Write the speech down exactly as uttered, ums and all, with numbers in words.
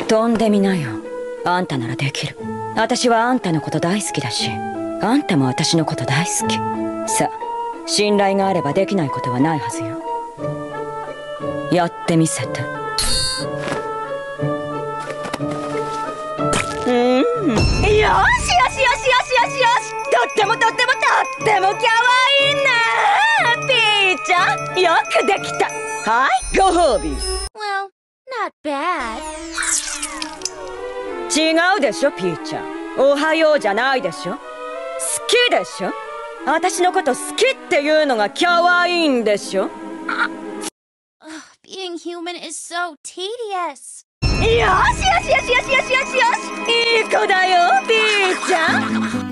飛んでみなよ。あんたならできる。私はあんたのこと大好きだし、あんたも私のこと大好き。さあ、信頼があればできないことはないはずよ。やってみせて。うん、よしよしよしよしよしよし、とってもとってもとってもキャワイイなピーちゃん、よくできた。はい、ご褒美。 Well, not bad. 違うでしょピーちゃん、おはようじゃないでしょ。好きでしょ。私のこと好きっていうのがキャワイイんでしょ。 Being human is so tedious. よしよしよしよしよしよしよし、いい子だよピーちゃん。